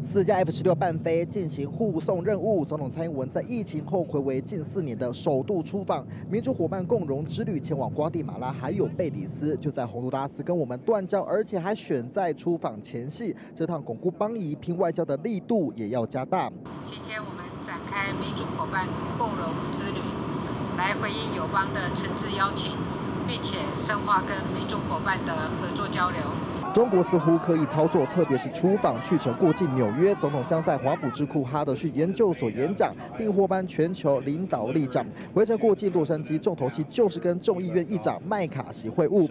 4架F-16伴飞进行护送任务。总统蔡英文在疫情后睽违近4年的首度出访民主伙伴共荣之旅，前往瓜地马拉还有贝里斯，就在洪都拉斯跟我们断交，而且还选在出访前夕。这趟巩固邦谊、拼外交的力度也要加大。 今天我们展开民主伙伴共荣之旅，来回应友邦的诚挚邀请，并且深化跟民主伙伴的合作交流。 中国似乎刻意操作，特别是出访去程过境纽约，总统将在华府智库哈德逊研究所演讲，并获颁全球领导力奖。回程过境洛杉矶，重头戏就是跟众议院议长麦卡锡会晤。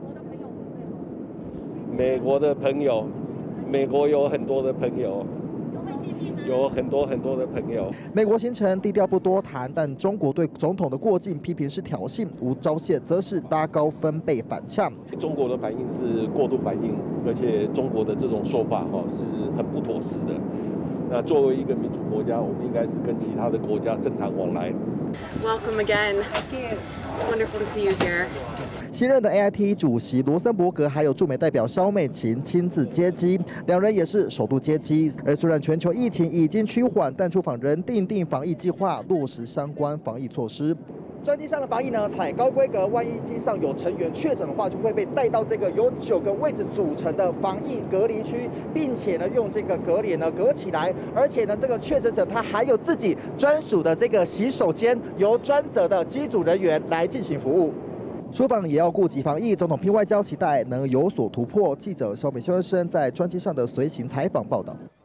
美国的朋友，美国有很多的朋友。 有很多的朋友。 美国行程低调不多谈，但中国对总统的过境批评是挑衅，吴钊燮则是搭高分贝反呛。 中国的反应是过度反应，而且中国的这种说法是很不妥适的。那作为一个民主国家，我们应该是跟其他的国家正常往来。 Welcome again. Thank you. It's wonderful to see you here. 新任的 AIT 主席罗森伯格还有驻美代表萧美琴亲自接机，两人也是首度接机。而虽然全球疫情已经趋缓，但出访人定防疫计划，落实相关防疫措施。 专机上的防疫呢，采高规格，万一机上有成员确诊的话，就会被带到这个由9个位置组成的防疫隔离区，并且呢，用这个隔帘呢隔起来，而且呢，这个确诊者他还有自己专属的这个洗手间，由专责的机组人员来进行服务。 出访也要顾及防疫，总统拼外交，期待能有所突破。记者肖美修生在专机上的随行采访报道。